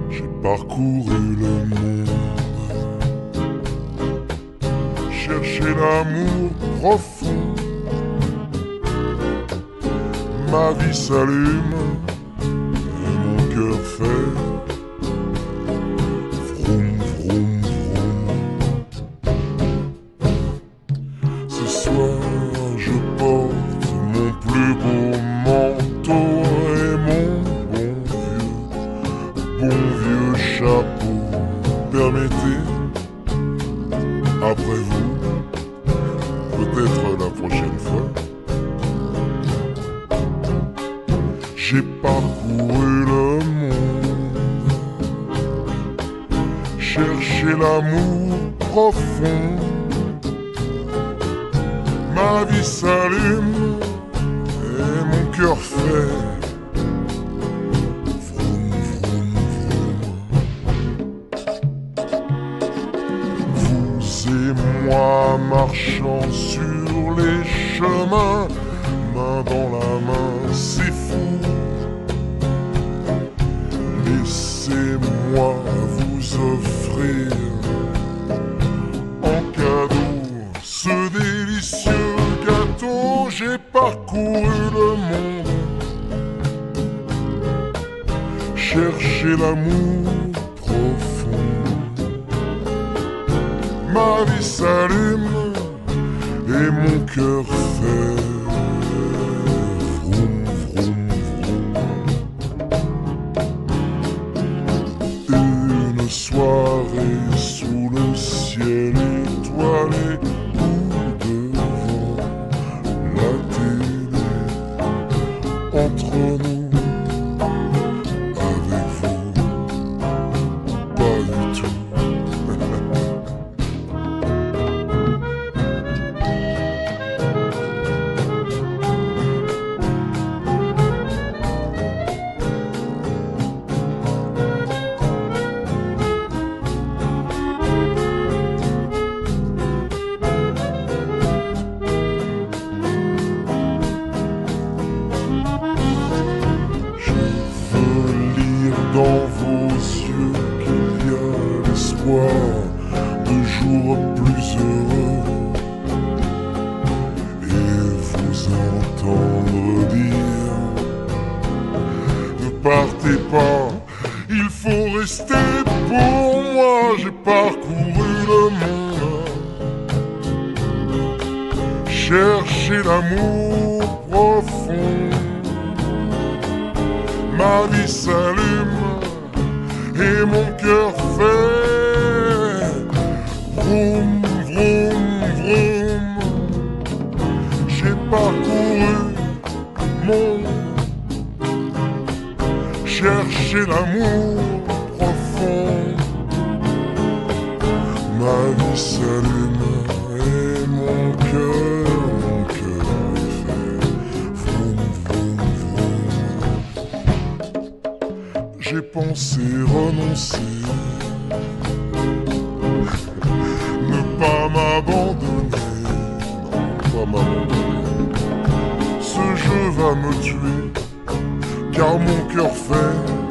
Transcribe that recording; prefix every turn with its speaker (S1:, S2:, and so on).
S1: J'ai parcouru le monde, cherché l'amour profond. Ma vie s'allume et mon cœur fait vroom vroom vroom. Ce soir je porte mon plus beau manteau et mon bon vieux chapeau. Permettez, après vous, peut-être la prochaine fois, j'ai parcouru le monde, cherché l'amour profond. Ma vie s'allume et mon cœur fait vroom vroom vroom. Vous et moi marchant sur les chemins, main dans la main, c'est fou. Laissez-moi vous offrir en cadeau ce délicieux gâteau. J'ai parcouru le monde, cherché l'amour profond. Ma vie s'allume et mon cœur fait vroom vroom vroom. Une soirée sous le ciel étoilé ou devant la télé, entre nous, avec vous, pas du tout. Dans vos yeux qu'il y a l'espoir de jours plus heureux, et vous entendre dire ne partez pas, il faut rester pour moi. J'ai parcouru le monde, cherché l'amour profond. Ma vie s'allume et mon cœur fait vroom vroom vroom. J'ai parcouru mon, cherché l'amour profond. Ma vie s'allume et mon cœur fait vroom vroom vroom. J'ai pensé renoncer, ne pas m'abandonner, non, pas m'abandonner. Ce jeu va me tuer, car mon cœur fait